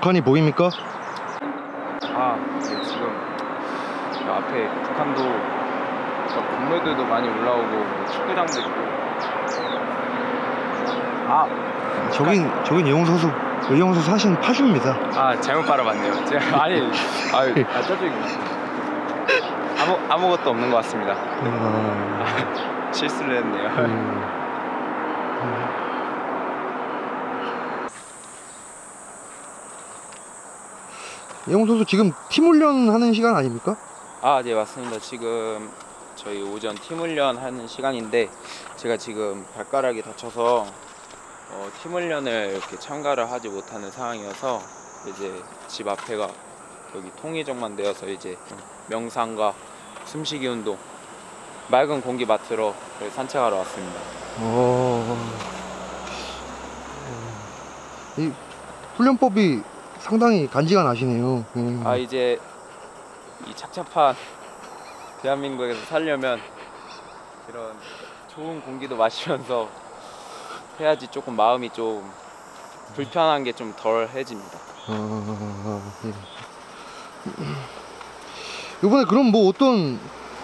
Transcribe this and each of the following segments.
북한이 보입니까? 네, 지금 저 앞에 북한도 건물들도 많이 올라오고 축구장도 있고. 저긴 이영호 선수 사실은 파주입니다. 잘못 바라봤네요. 제가 저쪽이 아무것도 없는 것 같습니다. 실수를 했네요. 이영호 선수 지금 팀 훈련 하는 시간 아닙니까? 네, 맞습니다. 지금 저희 오전 팀 훈련 하는 시간인데 제가 지금 발가락이 다쳐서 팀 훈련을 이렇게 참가를 하지 못하는 상황이어서 이제 집 앞에가 여기 통의정만 되어서 이제 명상과 숨쉬기 운동, 맑은 공기 맡으러 산책하러 왔습니다. 이 훈련법이 상당히 간지가 나시네요. 이제 이 착잡한 대한민국에서 살려면 이런 좋은 공기도 마시면서 해야지 조금 마음이 좀 불편한 게 좀 덜해집니다. 이번에 그럼 뭐 어떤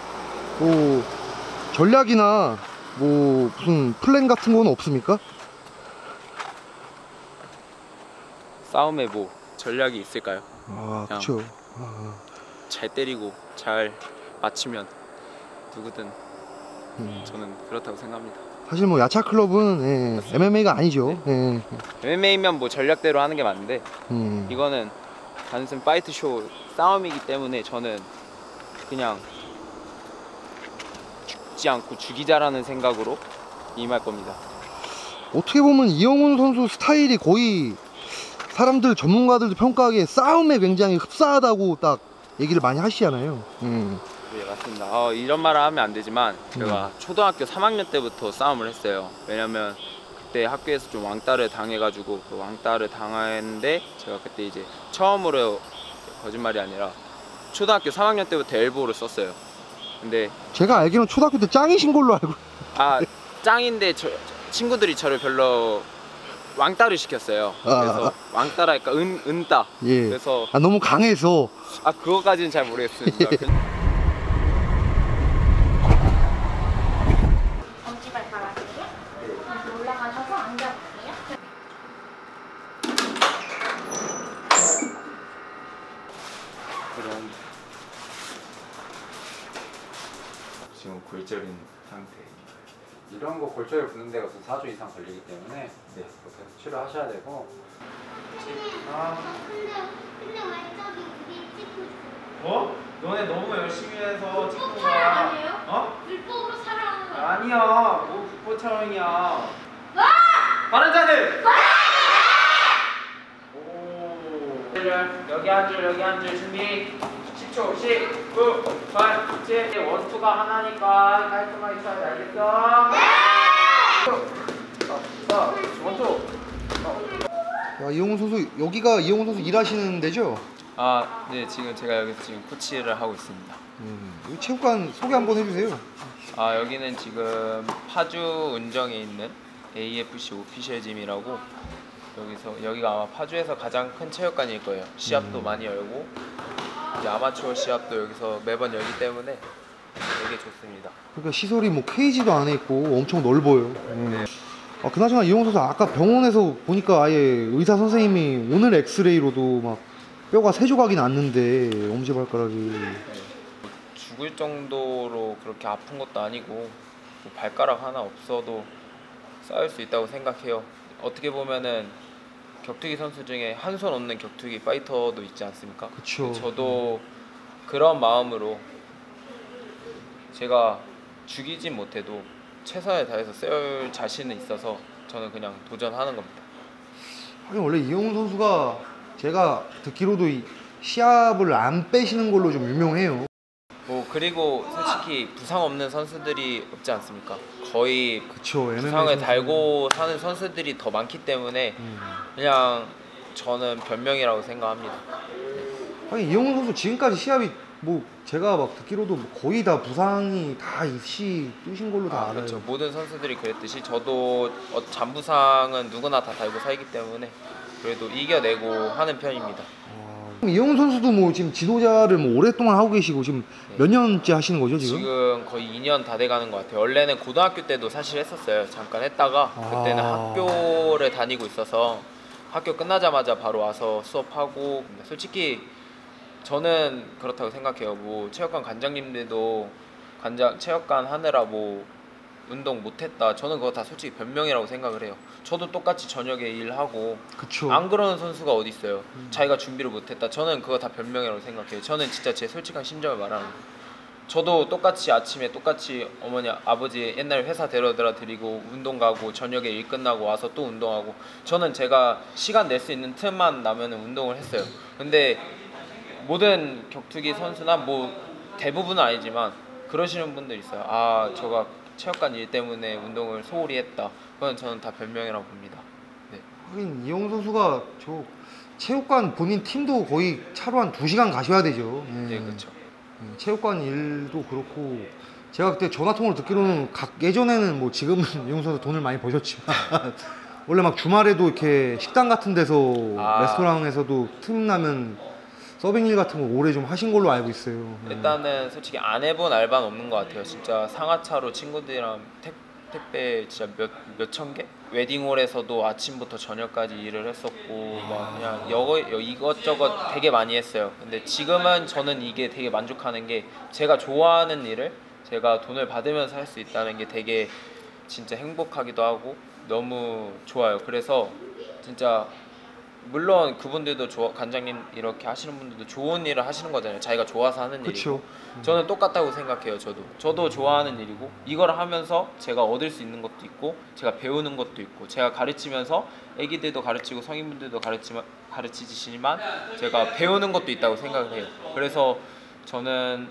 전략이나 무슨 플랜 같은 건 없습니까? 싸움에 전략이 있을까요? 그렇죠. 잘 때리고 잘 맞추면 누구든 저는 그렇다고 생각합니다. 사실 야차 클럽은 MMA가 아니죠. MMA면 전략대로 하는 게 맞는데 이거는 단순 파이트 쇼 싸움이기 때문에 저는 그냥 죽지 않고 죽이자라는 생각으로 임할 겁니다. 어떻게 보면 이영훈 선수 스타일이 거의 사람들 전문가들도 평가하기에 싸움에 굉장히 흡사하다고 딱 얘기를 많이 하시잖아요. 네, 맞습니다. 이런 말을 하면 안 되지만 제가 초등학교 3학년 때부터 싸움을 했어요. 왜냐면 그때 학교에서 좀 왕따를 당해가지고 그 왕따를 당했는데 제가 그때 이제 처음으로, 거짓말이 아니라 초등학교 3학년 때부터 엘보를 썼어요. 근데 제가 알기로는 초등학교 때 짱이신 걸로 알고. 짱인데 친구들이 저를 별로 왕따를 시켰어요. 그래서 왕따랄까 은따. 그래서 너무 강해서. 그거까지는 잘 모르겠습니다. 엄지발가락으로 올라가셔서 앉아볼게요. 그럼 지금 골절인 상태입니다. 이런 거 골절 부는 데가 4주 이상 걸리기 때문에 그렇게 치료하셔야 되고. 근데 왜 저기 우리 찍고 있어요? 너네 너무 열심히 해서 찍는 불법 촬영 아니에요? 거야. 불법으로 촬영하는 거 아니야. 불법 촬영이야. 바른 자세. 여기 한 줄 준비. 10초. 10, 9, 8, 7. 원투가 하나니까 깔끔하게 쳐야지. 알겠어? 네! 원투. 이영훈 선수, 여기가 이영훈 선수 일하시는 데죠? 네, 지금 제가 여기서 지금 코치를 하고 있습니다. 이 체육관 소개 한번 해주세요. 여기는 지금 파주 운정에 있는 AFC 오피셜 짐이라고, 여기가 아마 파주에서 가장 큰 체육관일 거예요. 시합도 많이 열고 이제 아마추어 시합도 여기서 매번 열기 때문에 되게 좋습니다. 그러니까 시설이 케이지도 안에 있고 엄청 넓어요. 그나저나 이영훈 선수 아까 병원에서 보니까 아예 의사 선생님이 오늘 엑스레이로도 막 뼈가 3조각이 났는데 엄지발가락이. 죽을 정도로 그렇게 아픈 것도 아니고 발가락 하나 없어도 싸울 수 있다고 생각해요. 어떻게 보면은 격투기 선수 중에 한 손 없는 격투기 파이터도 있지 않습니까? 그쵸. 저도 그런 마음으로 제가 죽이진 못해도 최선을 다해서 싸울 자신은 있어서 저는 그냥 도전하는 겁니다. 하긴 원래 이영훈 선수가 제가 듣기로도 이 시합을 안 빼시는 걸로 좀 유명해요. 그리고 솔직히 부상 없는 선수들이 없지 않습니까? 거의 그쵸, 부상을 달고 사는 선수들이 더 많기 때문에 그냥 저는 변명이라고 생각합니다. 하긴 이영훈 선수 지금까지 시합이 제가 막 듣기로도 거의 다 부상이 다 뜨신 걸로 다 알아요. 그렇죠. 모든 선수들이 그랬듯이 저도 잔부상은 누구나 다 달고 살기 때문에 그래도 이겨내고 하는 편입니다. 이영훈 선수도 뭐 지금 지도자를 뭐 오랫동안 하고 계시고 지금 네. 몇 년째 하시는 거죠 지금? 지금 거의 2년 다 돼가는 것 같아요. 원래는 고등학교 때도 사실 했었어요. 잠깐 했다가 그때는 학교를 다니고 있어서 학교 끝나자마자 바로 와서 수업하고. 근데 솔직히 저는 그렇다고 생각해요. 뭐 체육관 관장님들도 체육관 하느라 뭐 운동 못했다, 저는 그거 다 솔직히 변명이라고 생각을 해요. 저도 똑같이 저녁에 일하고 그쵸. 안 그러는 선수가 어디 있어요. 자기가 준비를 못했다, 저는 그거 다 변명이라고 생각해요. 저는 진짜 제 솔직한 심정을 말하는 거예요. 저도 똑같이 아침에 똑같이 어머니 아버지 옛날 회사 데려다 드리고 운동 가고 저녁에 일 끝나고 와서 또 운동하고, 저는 제가 시간 낼 수 있는 틈만 나면 운동을 했어요. 근데 모든 격투기 선수나 뭐 대부분은 아니지만 그러시는 분들 있어요. 아, 저가 체육관 일 때문에 운동을 소홀히 했다. 그건 저는 다 변명이라고 봅니다. 네. 하긴 이영훈 선수가 저 체육관 본인 팀도 거의 차로 한 2시간 가셔야 되죠. 네, 그렇죠. 체육관 일도 그렇고, 제가 그때 전화통화를 듣기로는 예전에는 뭐 지금은 이영훈 선수 돈을 많이 버셨지만 원래 막 주말에도 이렇게 식당 같은 데서 레스토랑에서도 틈 나면 서빙 일 같은 거 오래 좀 하신 걸로 알고 있어요. 일단은 솔직히 안 해본 알바는 없는 것 같아요. 진짜 상하차로 친구들이랑 택배 진짜 몇천 개? 웨딩홀에서도 아침부터 저녁까지 일을 했었고 막 그냥 이것저것 되게 많이 했어요. 근데 지금은 저는 이게 되게 만족하는 게, 제가 좋아하는 일을 제가 돈을 받으면서 할 수 있다는 게 되게 진짜 행복하기도 하고 너무 좋아요. 그래서 진짜 물론 그분들도 관장님 이렇게 하시는 분들도 좋은 일을 하시는 거잖아요. 자기가 좋아서 하는 일이고. 저는 똑같다고 생각해요. 저도 좋아하는 일이고, 이걸 하면서 제가 얻을 수 있는 것도 있고 제가 배우는 것도 있고, 제가 가르치면서 애기들도 가르치고 성인분들도 가르치지만 제가 배우는 것도 있다고 생각을 해요. 그래서 저는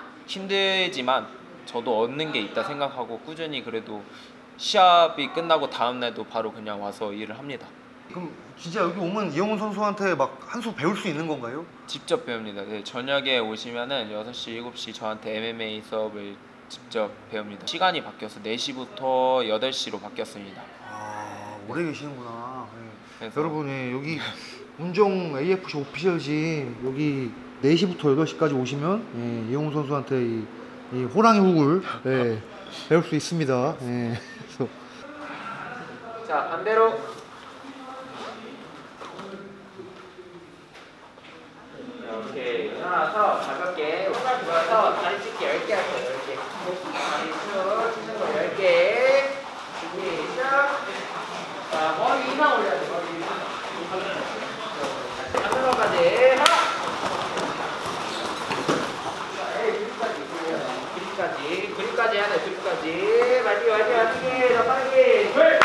힘들지만 저도 얻는 게 있다 생각하고 꾸준히, 그래도 시합이 끝나고 다음날도 바로 그냥 와서 일을 합니다. 그럼 진짜 여기 오면 이영훈 선수한테 막 한 수 배울 수 있는 건가요? 직접 배웁니다. 네, 저녁에 오시면은 6시, 7시 저한테 MMA 수업을 직접 배웁니다. 시간이 바뀌어서 4시부터 8시로 바뀌었습니다. 아, 오래 계시는구나. 네. 그래서 여러분, 여기 운정 AFC 오피셜짐 여기 4시부터 8시까지 오시면 이영훈 선수한테 이 호랑이 훅을 배울 수 있습니다. 그래서 자, 반대로. 이렇게 일어나서 가볍게 호흡을 불어서 다리 찢기 10개 할 거예요. 10개. 다리 쭉 찢는 거 10개. 시작. 자, 머리 이상 올려야 돼. 머리 이상. 안으로까지. 하나. 그립까지 해야 돼. 그립까지. 마지막에 더 빠르게. 둘.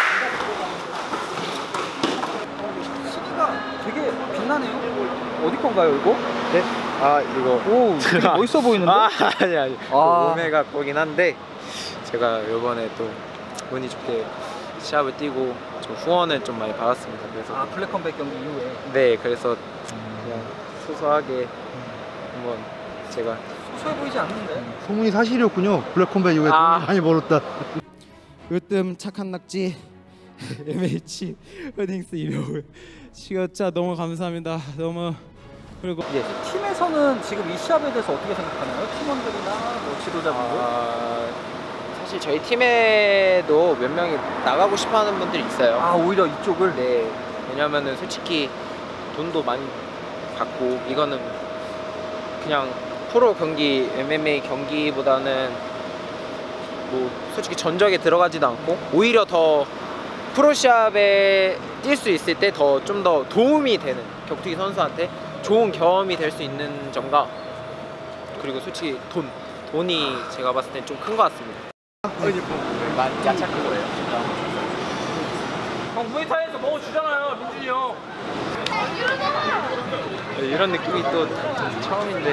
시기가 되게 빛나네요. 어디 건가요, 이거? 네? 아, 이거. 오, 되게 멋있어 보이는데? 아니. 오메가 거긴 한데 제가 이번에 또 운이 좋게 시합을 뛰고 좀 후원을 좀 많이 받았습니다. 그래서 블랙 컴백 경기 이후에. 네, 그래서 그냥 소소하게 한번 제가. 소소해 보이지 않는데? 소문이 사실이었군요. 블랙컴백 이후에 돈을 많이 벌었다. 으뜸 착한 낙지 MH 허딩스 이명훈 시청자 너무 감사합니다. 너무. 그리고 팀에서는 지금 이 시합에 대해서 어떻게 생각하나요? 팀원들이나 뭐 지도자분들? 사실 저희 팀에도 몇 명이 나가고 싶어하는 분들이 있어요. 오히려 이쪽을? 네, 왜냐면은 솔직히 돈도 많이 받고, 이거는 그냥 프로 경기, MMA 경기보다는 뭐 솔직히 전적에 들어가지도 않고, 오히려 더 프로 시합에 뛸 수 있을 때 좀 더 도움이 되는, 격투기 선수한테 좋은 경험이 될 수 있는 점과, 그리고 솔직히 돈이 제가 봤을 땐 좀 큰 것 같습니다. 많이 짜착 그거예요. 형 무에타이에서 먹어주잖아요, 민준이 형. 이런 느낌이 또 처음인데.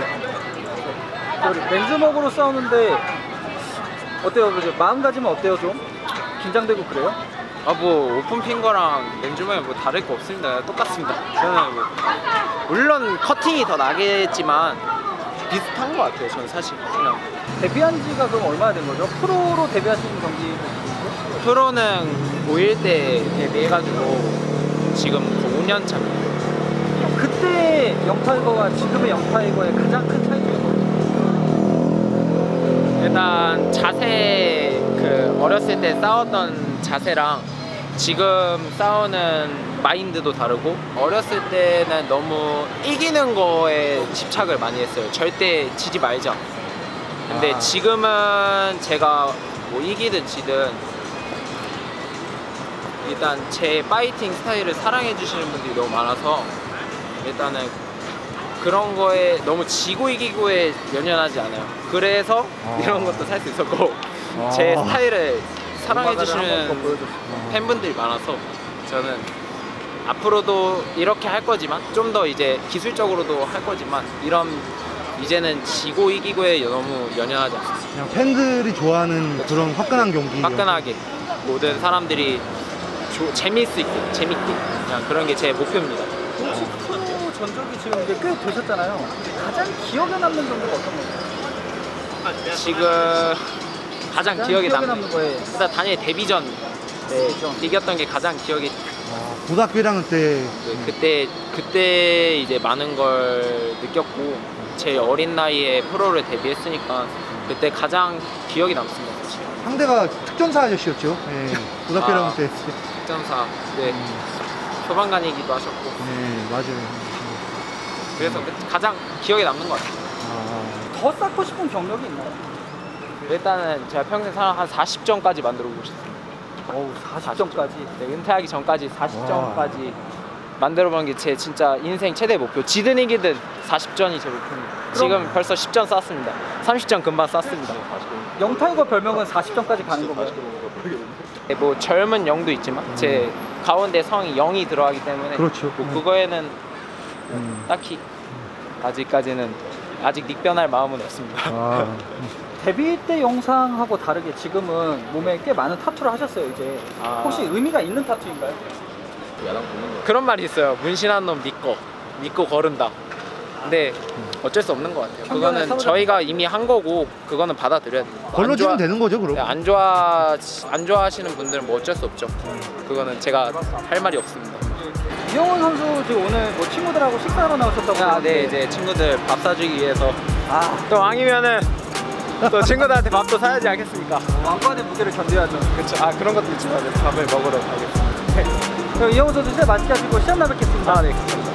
맨주먹으로 싸우는데 어때요? 마음가짐은 어때요? 좀 긴장되고 그래요? 뭐 오픈핑거랑 맨주먹이 뭐 다를 거 없습니다. 똑같습니다. 저는 뭐 물론 커팅이 더 나겠지만 비슷한 것 같아요. 저는 사실 그냥. 데뷔한 지가 그럼 얼마나 된 거죠? 프로로 데뷔하신 경기? 프로는 5일 때 데뷔해가지고 지금 5년 6년 차. 그때 영타이거와 지금의 영타이거의 가장 큰 차이가 뭐예요? 일단 자세, 그 어렸을 때 싸웠던 자세랑 지금 싸우는 마인드도 다르고, 어렸을 때는 너무 이기는 거에 집착을 많이 했어요. 절대 지지 말자. 근데 지금은 제가 뭐 이기든 지든 일단 제 파이팅 스타일을 사랑해 주시는 분들이 너무 많아서 일단은 그런 거에 너무 지고 이기고에 연연하지 않아요. 그래서 이런 것도 살 수 있었고, 제 스타일을 사랑해 주시는 팬분들이 많아서 저는 앞으로도 이렇게 할 거지만, 좀 더 이제 기술적으로도 할 거지만, 이런 이제는 지고 이기고에 너무 연연하지 않습니다. 그냥 팬들이 좋아하는 그런 화끈한 경기. 화끈하게 모든 사람들이 재미있을 수 있게, 재밌게, 그냥 그런 게 제 목표입니다. 혹시 프로 전적이 지금 이제 꽤 되셨잖아요. 가장 기억에 남는 정도가 어떤 건가요? 지금 가장 기억에 남는 남는 거에 일단 단일 데뷔전 이겼던 게 가장 기억이. 고등학교 1학년 때 그때 이제 많은 걸 느꼈고, 제일 어린 나이에 프로를 데뷔했으니까 그때 가장 기억이 남습니다. 사실. 상대가 특전사 아저씨였죠. 네. 고등학교 1학년 때. 특전사, 네. 소방관이기도 하셨고, 네, 맞아요. 그래서 가장 기억에 남는 것 같아요. 더 쌓고 싶은 경력이 있나요? 일단은 제가 평생 살아 한 40점까지 만들어보고 싶습니다. 어우, 40점까지. 네, 은퇴하기 전까지 40점까지 만들어보는 게 제 진짜 인생 최대 목표. 지든 이기든 40점이 제 목표입니다. 지금 벌써 10점 쐈습니다. 30점 금방 쐈습니다. 영타이거 별명은 40점까지 가는 건가요? 네, 뭐 젊은 영도 있지만 제 가운데 성이 0이 들어가기 때문에 그렇죠. 뭐 그거에는 딱히 아직까지는 아직 닉변할 마음은 없습니다. 데뷔 때 영상하고 다르게 지금은 몸에 꽤 많은 타투를 하셨어요. 이제 혹시 의미가 있는 타투인가요? 그런 말이 있어요. 문신한 놈 믿고 거른다. 근데 어쩔 수 없는 것 같아요. 그거는 저희가 이미 한 거고, 그거는 받아들여야 돼요. 걸러지면 되는 거죠, 그럼. 네, 안 좋아하시는 분들은 뭐 어쩔 수 없죠. 그거는 제가 할 말이 없습니다. 이영훈 선수 지금 오늘 뭐 친구들하고 식사하러 나오셨다고. 네, 이제 친구들 밥 사주기 위해서. 또 왕이면은 또 친구들한테 밥도 사야지 않겠습니까? 왕관의 무게를 견뎌야죠. 그렇죠. 그런 것도 있지만 밥을 먹으러 가겠습니다. 그럼 이영훈 선수 진짜 맛있게 하시고 시간 나 뵙겠습니다. 네.